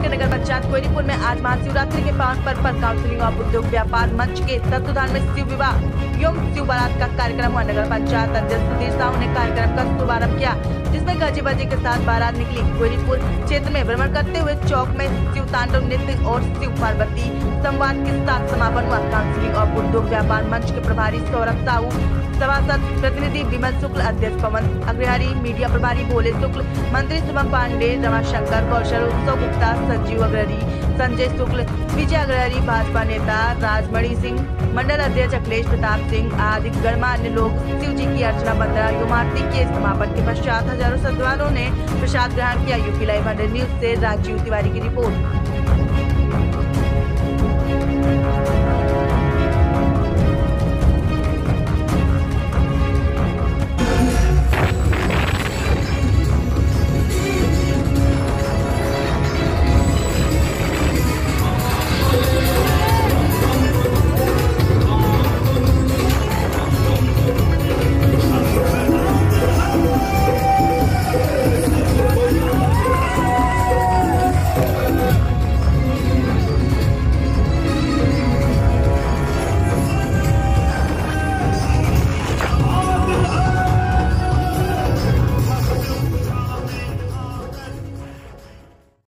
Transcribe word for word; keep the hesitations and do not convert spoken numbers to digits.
के नगर पंचायत कोयरीपुर में आज महाशिवरात्रि के पावन पर्व पर काउंसिलिंग और उद्योग व्यापार मंच के तत्वाधान में शिव विवाह एवं शिव बारात का कार्यक्रम हुआ। नगर पंचायत अध्यक्ष सुधीर साहू ने कार्यक्रम का शुभारंभ किया, जिसमें गाजी बाजी के साथ बारात निकली। कोयरीपुर क्षेत्र में भ्रमण करते हुए चौक में शिव तांडव नृत्य और शिव पार्वती संवाद के साथ समापन हुआ। काउंसिलिंग और उद्योग व्यापार मंच के प्रभारी सौरभ साहू, सभासद प्रतिनिधि विमल शुक्ल, अध्यक्ष पवन अग्रहरी, मीडिया प्रभारी भोले शुक्ल, मंत्री शुभम पांडे, रमाशंकर कौशल, उत्सव गुप्ता, संजीव अग्रहरी, संजय शुक्ल, विजय अग्रहरी, भाजपा नेता राजमणि सिंह, मंडल अध्यक्ष अखिलेश प्रताप सिंह आदि गणमान्य लोग शिव जी की अर्चना वंदना एवं आरती के समापन के पश्चात हजारों श्रद्धालुओं ने प्रसाद ग्रहण किया। यूपी लाइव हंड्रेड न्यूज से राजीव तिवारी की रिपोर्ट।